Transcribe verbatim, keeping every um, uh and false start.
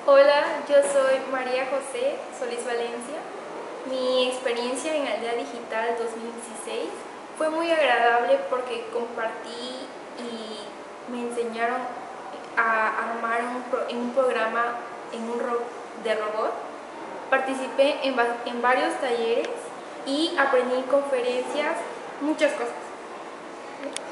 Hola, yo soy María José Solís Valencia. Mi experiencia en Aldea Digital dos mil dieciséis fue muy agradable porque compartí y me enseñaron a armar un pro, en un programa en un ro, de robot. Participé en, en varios talleres y aprendí en conferencias muchas cosas.